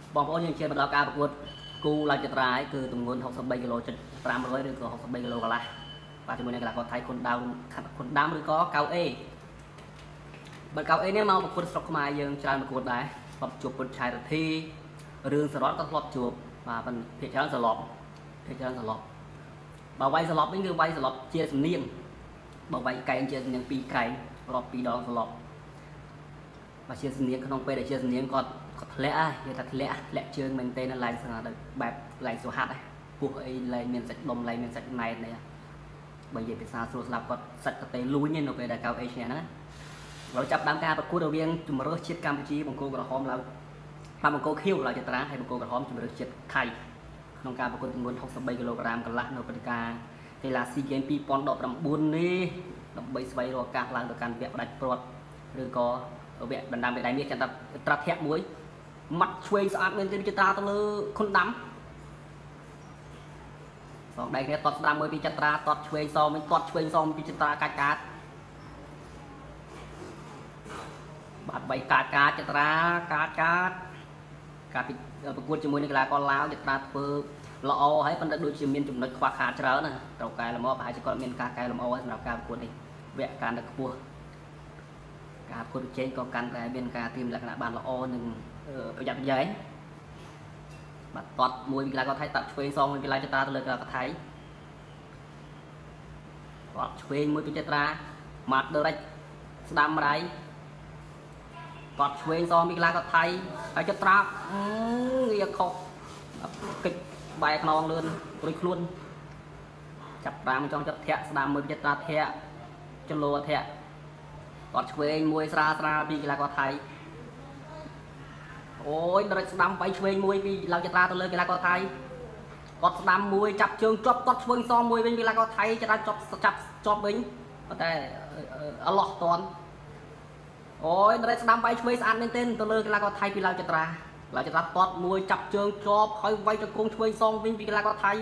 បងប្អូនយើងជិះមកដល់ការប្រកួតគូឡើងចត្រាយគឺទម្ងន់63គីឡូ500ឬក៏63គីឡូកន្លះបាទជាមួយនឹងកីឡាករថៃគុនដាំឬក៏កៅអេបើកៅអេនេះមកប្រកួតស្រុកខ្មែរយើងច្រើនប្រកួតដែរធ្លាប់ជួបពុតឆៃរធីរឿងសរតក៏ធ្លាប់ជួបបាទប៉ុន្តែភាគច្រើនសឡប់បើវាយសឡប់វិញគឺវាយសឡប់ជាសំនៀងបើវាយកែងជាសំនៀង2កែងរាប់2ដងសឡប់បើជាសំនៀងក្នុងពេលដែលជាសំនៀងគាត់ធ្លាក់ហើយគេថាធ្លាក់ជើងមែនទេនៅឡើងស្ងទៅបែបឡើងសុហាត់ហ្នឹងពោះអីឡើងមានសាច់ដុំឡើងមានសាច់ណែតនេះបើនិយាយភាសាស្រួលស្លាប់គាត់សាច់កតេលួញនៅពេលដែលកៅអេឈ្នះហ្នឹងเราចាប់ដើមការប្រកួតរវាងជំរឿសជាតិកម្ពុជាបង្គោលក្រហមឡើងតាមបង្គោលខៀវឡើងចត្រាហើយបង្គោលក្រហមជំរឿសជាតិថៃក្នុងការប្រកួតទម្ងន់63គីឡូក្រាមកន្លះនៅព្រឹត្តិការណ៍កីឡាស៊ីហ្គេម2019នេះដើម្បីស្វែងរកឱកាសឡើងទៅកាន់វគ្គផ្ដាច់ព្រាត់ឬក៏វគ្គដណ្ដើមមេដាយមាសចាំត្រាត់ធាក់មួយម៉ាត់ឆ្វេងស្អាតមែនទេចត្រាទៅលើខុនដាំសងដៃគ្នាតត់ស្ដាំមួយពីចត្រាតត់ឆ្វេងសងវិញតត់ឆ្វេងសងពីចត្រាកាច់កាត់បាទបីកាត់ចត្រាកាត់ការប្រកួតជាមួយនឹងកីឡាករឡាវចត្រាធ្វើល្អហើយប៉ុន្តែដូចជាមានចំណុចខ្វះខាតច្រើនណាត្រូវកែលម្អប្រហែលជាគាត់មានការកែលម្អសម្រាប់ការប្រកួតនេះវគ្គកាន់តែខ្ពស់ការប្រកួតប្រជែងក៏កាន់តែមានការត្រៀមលក្ខណៈបានល្អនិងប្រយ័ត្នប្រយែងបាទតត់មួយកីឡាករថៃតាត់ឆ្វេងសងមួយកីឡាចត្រាទៅលើកីឡាករថៃគាត់ឆ្វេងមួយពីចត្រាម៉ាត់ដឺរិចស្ដាំម្ដាយគាត់ឆ្វេងសងពីកីឡាករថៃហើយចត្រាងាខុសកិច្ចបែកខ្នងលឿនរួចខ្លួនចាប់ប្រាំចង់ចិត្តធាក់ស្ដាំមួយពីចត្រាធាក់ចលោធាក់គាត់ឆ្វេងមួយស្រាលពីកីឡាករថៃអូយដរិចស្ដាំបាយឆ្វេងមួយពីឡើងចត្រាទៅលើកីឡាករថៃគាត់ស្ដាំមួយចាប់ជើងជាប់គាត់ឆ្វេងសងមួយវិញកីឡាករថៃចត្រាចាប់វិញប៉ុន្តែអឡោះតន់អូយដរិចស្ដាំបាយឆ្វេងស្អាតមែនទែនទៅលើកីឡាករថៃពីឡើងចត្រាតត់មួយចាប់ជើងជាប់ហើយវាយទៅគង់ឆ្វេងសងវិញពីកីឡាករថៃ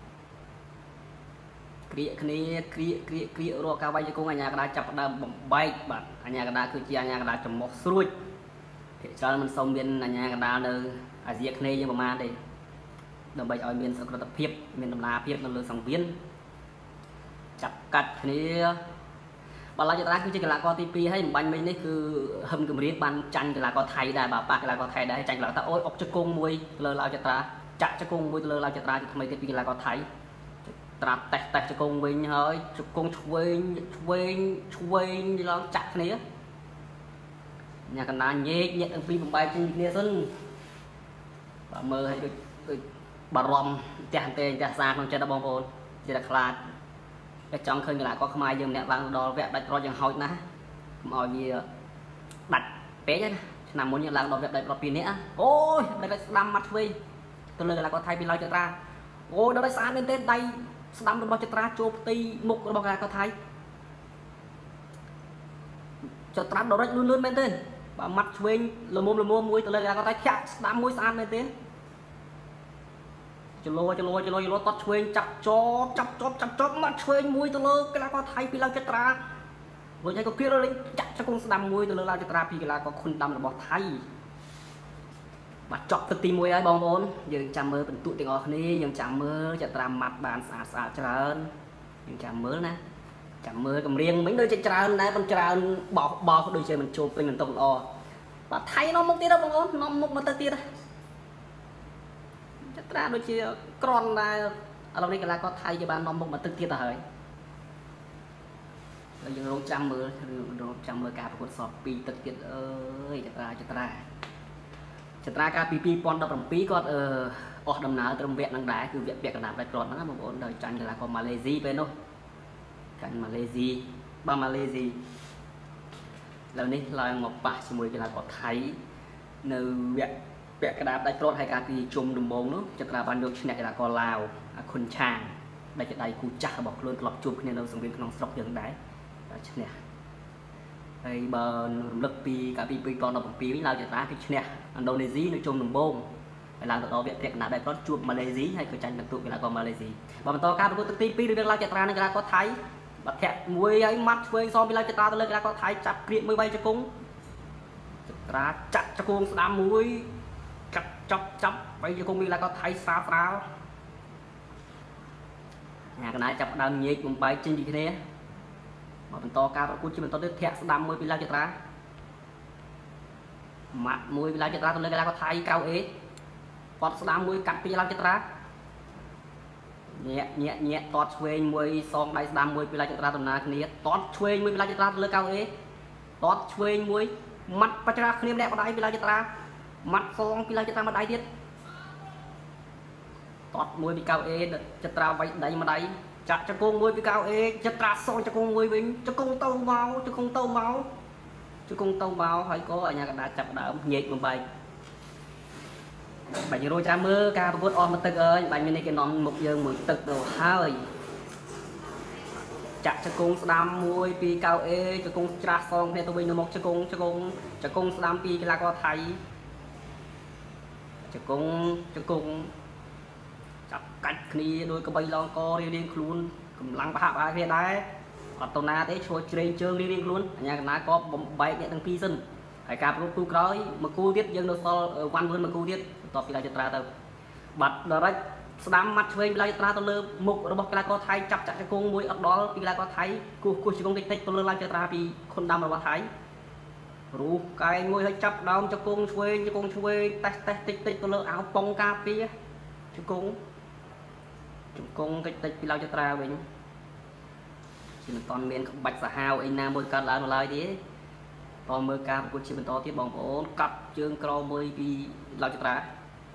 គ្រាគ្នាគ្រារកការវាយជង្គង់អាញាកដាចាប់ដើមបំបែកបាទអាញាកដាគឺជាអាញាកដាចំមុះស្រួចភាគច្រើនមិនសូវមានអាញាកដានៅអាស៊ីអាគ្នេយ៍យ៉ាងប្រហែលទេដើម្បីឲ្យមានសុខភាពមានដំណាភាពនៅលើសង្វៀនចាប់កាត់គ្នាបាល់ឡាចត្រាគឺជាកីឡាករទី2ហើយបំបញ្ញមិញនេះគឺហឹមគម្រាមបានចាញ់កីឡាករថៃដែរបាទប៉ះកីឡាករថៃដែរចាញ់កីឡាករថាអូយអុកជង្គង់មួយទៅលើឡាចត្រាចាក់ជង្គង់មួយទៅលើឡាចត្រាជាថ្មីទៀតពីកីឡាករថៃត្រាតេះជង្គង់វិញហើយជង្គង់ឆ្វេងឡើងចាក់គ្នាញ៉ាកណ្ដាលញែកញាក់ទាំងពីរបំបែកគ្នាសិនបាទមើលឲ្យដូចបារម្ភផ្ទះទេផ្ទះសាក្នុងចិត្តបងប្អូនជាតែខ្លាចតែចង់ឃើញកីឡាករខ្មែរយើងម្នាក់ឡើងដល់វគ្គដាច់ប្រត់យ៉ាងហោចណាស់កុំឲ្យវាដាច់ពេកណាឆ្នាំមុនយើងឡើងដល់វគ្គដាច់ប្រត់2នាក់អូយដាច់ស្ដាំម៉ាត់ឆ្វេងទៅលើកីឡាករថៃពីឡើយចត្រាអូយដល់ស្អាតមែនទេដៃស្ដាំរបស់ចត្រាចូលផ្ទៃមុខរបស់កីឡាករថៃចត្រាដល់រិចលឿនមែនទេបាទម៉ាត់ឆ្វេងល្មមមួយទៅលើកីឡាករថៃចាក់ស្ដាំមួយស្អាតមែនទេចលោតត់ឆ្វេងចាប់ជាប់ម៉ាត់ឆ្វេងមួយទៅលើកីឡាករថៃពីឡើងចត្រារួចហើយក៏គៀរលេងចាក់ជង្គង់ស្ដាំមួយទៅលើឡើងចត្រាពីកីឡាករខុនដាំរបស់ថៃបាទចប់ទឹកទី1ហើយបងប្អូនយើងចាំមើលបន្ទុកទាំងអស់គ្នាយើងចាំមើលចត្រាម៉ាត់បានស្អាតច្រើនយើងចាំមើលណាចាំមើលកម្រៀងមិញដូចជាច្រើនដែរប៉ុន្តែច្រើនបោះដូចជាមិនចូលពេញបន្ទុកល្អបាទថៃនាំមុខទៀតបងប្អូននាំមុខមកទៅទៀតចត្រាដូចជាក្រន់ដែរឥឡូវនេះកីឡាករថៃគេបាននាំមុខមកទឹកទៀតទៅហើយហើយយើងរងចាំមើលការប្រកួតសត2ទឹកទៀតអើយចត្រាកាលពី2017គាត់អស់ដំណើរត្រឹមវគ្គហ្នឹងដែរគឺវគ្គពាក់កណ្ដាលផ្ដាច់ព្រាត់ហ្នឹងបងប្អូនដោយចាញ់កីឡាករម៉ាឡេស៊ីពេលនោះចាញ់ម៉ាឡេស៊ីឥឡូវនេះឡើងមកប៉ះជាមួយកីឡាករថៃនៅវគ្គពាក់កណ្ដាលផ្ដាច់ព្រាត់ហើយកាលពីជុំដំបូងនោះចត្រាបានយកឈ្នះកីឡាករឡាវអាខុនឆាងដែលជាដៃគូចាស់របស់ខ្លួនធ្លាប់ជួបគ្នានៅសង្វៀនក្នុងស្រុកយើងដែរឈ្នះហើយបើរំលឹកពីកាលពី2017វិញឡើងចត្រាគឺឈ្នះឥណ្ឌូនេស៊ីនៅជុំដំបូងហើយឡើងទៅដល់វគ្គពាក់កណ្ដាលផ្ដាច់ព្រាត់ជួបម៉ាឡេស៊ីហើយក៏ចាញ់បន្ទុកកីឡាករម៉ាឡេស៊ីបើបន្តការប្រកួតទឹកទី2រឿងឡើងចត្រានិងកីឡាករថៃបាត់ធាក់មួយហើយម៉ាត់ឆ្វេងសងពីឡើងចត្រាទៅលើកីឡាករថៃចាប់គ្រៀកមួយវាយជង្គង់ចត្រាចាក់ជង្គង់ស្ដាំមួយកាត់ chọc bây giờ con mi là có thấy sao sao nhà cái này chập đầm nhịp cùng bay trên gì thế này mà mình to cao cũng chỉ mình to đứt thẹt đầm môi pila chật ra mặt môi pila chật ra tôi lấy cái có thay cao ấy bọt đầm môi cắt pila chật ra nhẹ tọt xuê môi song đáy đầm môi pila chật ra tôi nói kia tọt xuê môi pila chật ra tôi lấy cao ấy tọt xuê môi mặt pila chật ra kia đẹp vào đáy pila chật ra mặt song pila chật ra mặt đáy tiết tọt môi bị cao ê chật ra vậy đấy mà đấy chặt cho con môi bị cao ê chật ra xong cho con môi bình cho con tàu máu phải có ở nhà đã chặt đỡ nhịp một bài bài rồi cha mơ ca bút on màตึก ơi bài mình này cái nón một giờ mườiตึก đồ hơi chặt cho con đam môi bị cao ê cho con chặt xong này tôi bình một cho con đam bị cái là có thấy cho con chặt cách kia đôi cái bay lon co riêng luôn cầm lăng bạc ai kia đấy ở tàu na thế chơi trên chơi riêng luôn nhà cái ná có bay nhẹ thằng phi sinh phải cạp lúc cu cối mà cu tiết dân đâu so văn hơn mà cu tiết tọt phi lại chật ra tao bật đó đấy đám mặt chơi phi lại chật ra tao lơ mục nó bọc cái là có thay chặt cho con mũi ở đó phi lại có thấy cu chỉ con tích tao lơ lại chật ra vì con đâm là có thấy rú cái mũi hơi chặt đau cho con xuê test tích tao lơ áo bông cà phê cho con cái phi lại chật ra mình chỉ mình toàn miền bạch xà hào anh nam môi cắt lại lại thế toàn mưa cam của chị mình to tiếp bóng ổn cặp chương cro môi vì lao chật ra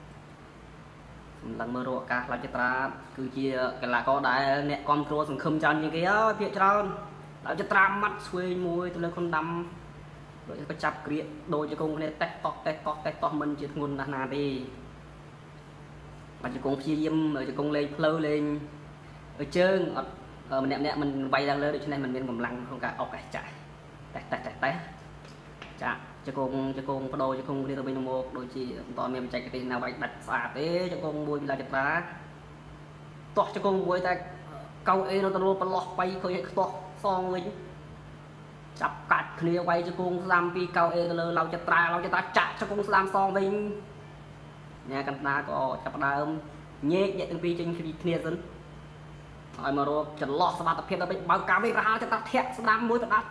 lần mưa rộ cả lao chật ra cứ chia cái là có đại nè con cua sừng khum chân như kia phía trơn lao chật ra mắt xuôi môi tôi lên con đâm rồi có chập kia đôi cho con này tét to mình chỉ nguồn là đi mà cho con chia diêm rồi cho con lên fleur lên ở trơn mình nè mình bay ra lên được cho nên mình bên cầm lăng không cả ọc cả chạy tét chả cho con có đôi cho con đi từ bên một đôi chị to mềm chạy cái tiền nào vậy đặt xả thế cho con bôi là chặt lá to cho con bôi ta câu ấy nó tao lọt bay khơi to xong mình chập cắt kia quay cho con làm pi câu ấy lau chặt ta chặt cho con làm xong mình nhà căn ta có chập đá nhẹ nhẹ từng pi trên khi kia dân rồi mà rồi chặt lọt sao tập hiện là bị bao cá với ra cho ta thẹt đam môi ta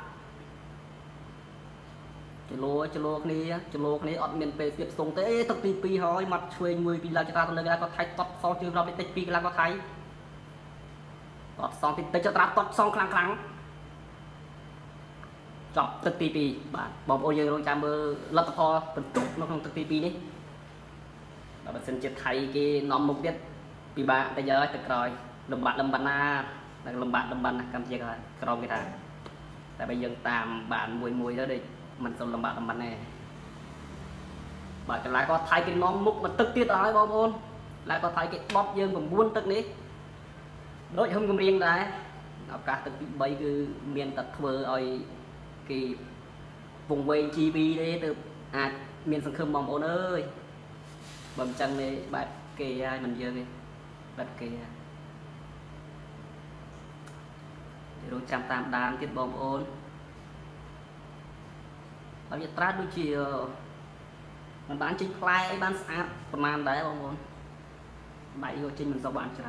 chलो này ở miền Tây tiếp sông tới tập pi hỏi mặt xuôi mùi pi là cho ta lên có thay tọt xong chưaเราไปติด pi là có thay tọt xong thì cho ta tọt xong khăng khăng chọcตึก pi បាទបងប្អូនយើងរងចាំមើលលទ្ធផលបន្ទុកនៅក្នុងตึก pi នេះបើមិនសិនជាថៃគេនាំមុខទៀតពិបាកតែយកទៅក្រោយលំបាកណាកម្ពុជាក្រោមគេថាតែបើយើងតាមបានមួយទៅដូចมันสมลำบากลำบากแน่บาดกันหลายก็ไทยกินน้องมุกมันตึกติดอะไรบอลหลายก็ไทยกินบ๊อบยืนผมบ้วนตึกนี้โดยหึมกำเรียงได้เอาการตึกใบคือเมียนตัดเวอร์เอากี่วงเวงจีบีđấy từเมียนสังคมบอลเอ้ยบำจังเลยบาดเกย์ai mình giờ kìaบาดเกย์rồi chạm tam đàn tiết bom ônเราจะตราดูจีมันบ้านจิงคลายบ้านสะอาดประมาณได้บางคนใบก็จิงมันสว่างเช้า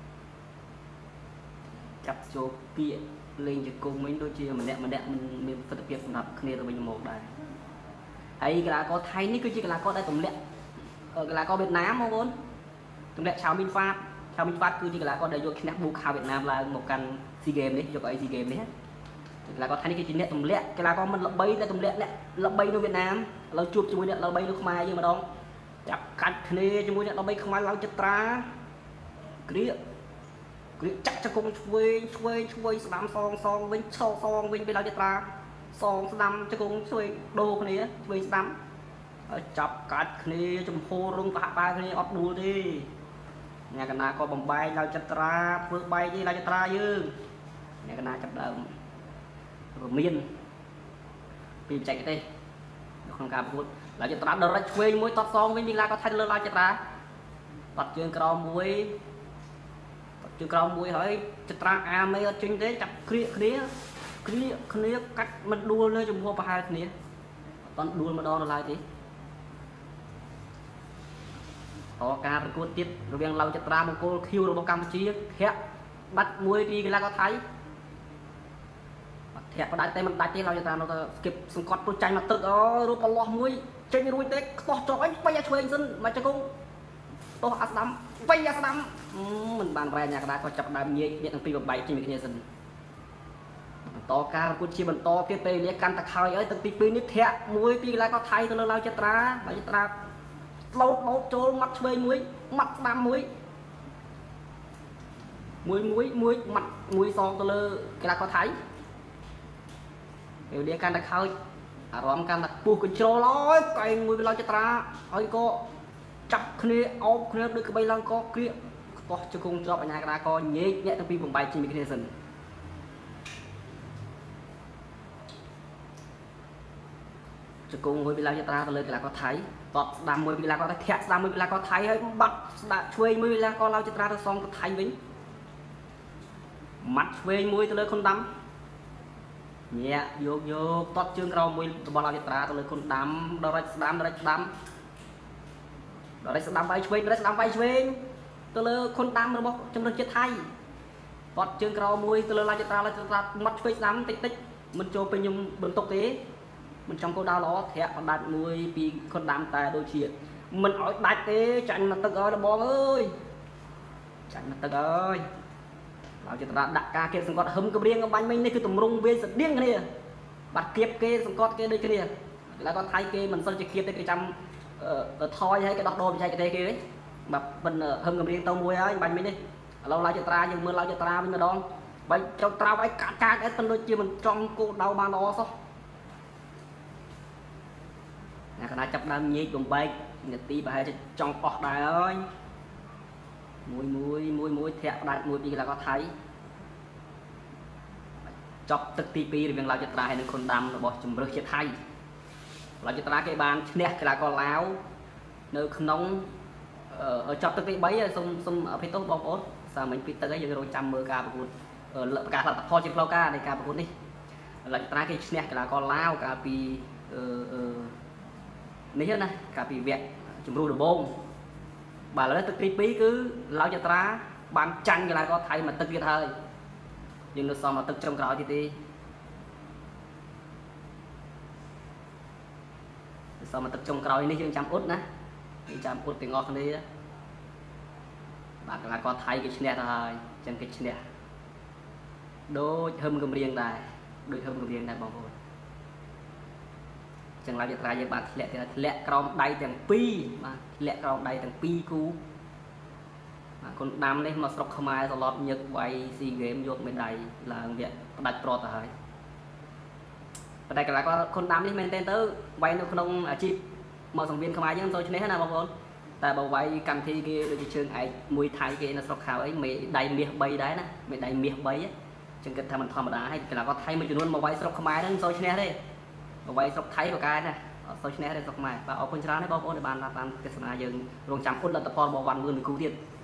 จับโจเปียเล่นจะโกงไม่ดูจีมันแดะมันมีฟัตเปียสำหรับเคลียร์ตัวเป็นหมกได้ไอ้กระลาก็ไทยนี่คือจีกระลาก็ได้ตุ่มเละกระลาก็เวียดนามบางคนตุ่มเละชาวมินฟาดคือจีกระลาก็ได้ยกชนะบูคาเวียดนามlà mộtกันซีเกมนี่ยกไอ้ซีเกมนี่là có thấy cái chuyện này tụm lẹ cái là con mình lợp bay là tụm lẹ lợp bayនៅ Việt Nam เราជួបជាមួយអ្នកលបីនៅខ្មែរយើងម្ដងចាប់កាច់គ្នាជាមួយអ្នកលបីខ្មែរឡើងចត្រាគ្រាចាក់ចង្គង់ឆ្វេងស្ដាំសងវិញឆោសងវិញពេលឡើងចត្រាសងស្ដាំចង្គង់ឆ្វេងដូរគ្នាឆ្វេងស្ដាំចាប់កាច់គ្នាចំហរងប្រហាក់បែរគ្នាអត់ដួលទេអ្នកកណាក៏បំបែកឡើងចត្រាធ្វើបែកទេឡើងចត្រាយើងអ្នកកណាចាប់ដើមmiên vì chạy cái đây không cả phút là cho ta đợt ra quê muối tọt xong với mình là có thay lơ la cho ta tọt chương cào muối hỏi cho ta mấy ở trên thế chặt khía cách mình đua lên trong mua ba hai khía toàn đua mà đo là lại thế តការប្រកួតទៀតរវាងឡៅចត្រាមង្គល Q របស់កម្ពុជាធាក់បាត់មួយពីកីឡាករថៃធាក់ផ្ដាច់តែមិនដាច់ទេឡៅចត្រានៅតែស្គីបសង្កត់ព្រោះចាញ់មកទឹកអូរូបប្រឡោះមួយចេញរួចទេខ្ទាស់ជាប់អីបីអាឆ្វេងសិនមកចង្គង់ទោះអាស្ដាំបីអាស្ដាំមិនបានប្រែអាកដាក៏ចាប់ដើមញែកអ្នកទាំងពីរបែកជាមួយគ្នាសិនបន្តការប្រកួតជាបន្តទៀតពេលវេលាកាន់តែខើយហើយទាំងទី2នេះធាក់មួយពីកីឡាករថៃទៅលើឡៅចត្រាឡៅចត្រាលោតចូលមាត់ឆ្វេងមួយមាត់ស្ដាំមួយមាត់មួយសងទៅលើកីឡាករថៃពេលវេលាកាន់តែខើយអារម្មណ៍កាន់តែពុះកញ្ជ្រោលហើយកែងមួយឡៅចត្រាហើយក៏ចាប់គ្នាអោបគ្នាដូចក្បីឡើងកគ្រាខ្ទាស់ជង្គង់ជាប់អាញាកដាក៏ញែកអ្នកទាំងពីរបំបែកជាមួយគ្នាសិនជង្គង់មួយពីឡៅចត្រាទៅលើកីឡាករថៃតបស្ដាំមួយពីកីឡាករថៃធាក់ស្ដាំមួយពីកីឡាករថៃហើយបាត់ស្ដាប់ឆ្វេងមួយពីកីឡាករឡៅចត្រាទៅសងទៅថៃវិញម៉ាត់ឆ្វេងមួយទៅលើខុនដាំញាក់យកតបជើងក្រោមមួយរបស់ឡៅចត្រាទៅលើខុនដាំដល់រ៉េចស្ដាំដល់រ៉េចស្ដាំវាយឆ្វេងទៅលើខុនដាំរបស់ជំនឿជាតិថៃតបជើងក្រោមមួយទៅលើឡៅចត្រាម៉ាត់ឆ្វេងស្ដាំតិចមិនចូលពេញខ្ញុំបន្ទុកទេមិនចំគោលដៅល្អធាក់បណ្ដាច់មួយពីខុនដាំតែដូចជាមិនអោយដាច់ទេចាញ់មកទឹកអើយបងអើយចាញ់មកទឹកអើយឡៅចត្រាដាក់ការគេសង្កត់ហឹមកម្រៀងកំបាញ់មិញនេះគឺតម្រង់វាស្តៀងគ្នាបាត់គៀបគេសង្កត់គេដូចគ្នាកីឡាករថៃគេមិនសិលជាគៀបទេគេចាំថយឲ្យគេដោះដូរបច្ចេកទេសគេវិញបាទមិនហឹមកម្រៀងទៅមួយហើយបាញ់មិញនេះឥឡូវឡៅចត្រាយើងមើលឡៅចត្រាវិញម្ដងបាញ់ចុងត្រាវឲ្យកាត់អីទៅដូចជាមិនចំគោលដៅបានល្អសោះអ្នកកណ្ដាលចាប់ដើមញែកបំបែកនាទីប្រហែលជាចង់អស់ដែរហើយមួយធាក់ផ្ដាច់មួយពីកីឡាករថៃចប់ទឹកទី2រវាងឡៅចត្រាហើយនិងខុនដាំរបស់ជំរឿសជាតិថៃឡៅចត្រាគេបានឈ្នះកីឡាករឡាវនៅក្នុងចប់ទឹកទី3ហើយសូមអភ័យទោសបងប្អូនសារមិញពីទឹកហើយយើងរងចាំមើលការប្រកួតប្រកាសលទ្ធផលជាផ្លូវការនៃការប្រកួតនេះឡៅចត្រាគេឈ្នះកីឡាករឡាវកាលពីនេះណាកាលពីវគ្គជំរុះដំបូងបាទឥឡូវទឹកទី2គឺឡៅចត្រាបានចាញ់កីឡាករថៃមកទឹកទៀតហើយយើងនៅសល់មកទឹកត្រឹមក្រោយទៀតទេសល់មកទឹកចុងក្រោយនេះយើងចាំអ៊ុតណាយើងចាំអ៊ុតទាំងអស់គ្នាបាទកីឡាករថៃគេឈ្នះទៅហើយអញ្ចឹងគេឈ្នះដូចហឹមកម្រៀងដែរបងប្អូនចឹងឡៅចត្រាយើងបានធ្លាក់ក្រោមដៃទាំងពីរបាទធ្លាក់ក្រោមដៃទាំងពីរគូបាទគុនដាំនេះមកស្រុកខ្មែរត្រឡប់ញឹកវាយស៊ីហ្គេមយកមេដាយឡើងវគ្គផ្ដាច់ប្រត់ទៅហើយប៉ុន្តែកីឡាករគុនដាំនេះមែនទែនទៅវាយនៅក្នុងអាជីពមកសង្វៀនខ្មែរយើងមិនសូវឈ្នះណាបងប្អូនតែបើវាយកម្មវិធីគេដូចជាជើងឯកមួយថៃគេនៅស្រុកខៅអីមេដៃមាស3ដែរណាមេដៃមាស3ចឹងគិតថាមិនធម្មតាហើយកីឡាករថៃមួយចំនួនមកវាយស្រុកខ្មែរហ្នឹងមិនសូវឈ្នះទេអ្វីស្រុកថៃក៏កែណាអត់សូវឈ្នះទេស្រុកខ្មែរបាទអរគុណច្រើនទេបងប្អូនដែលបានតាមទស្សនាយើងរងចាំអ៊ុតលទ្ធផលរបស់វ៉ាន់វឿនមួយគូទៀត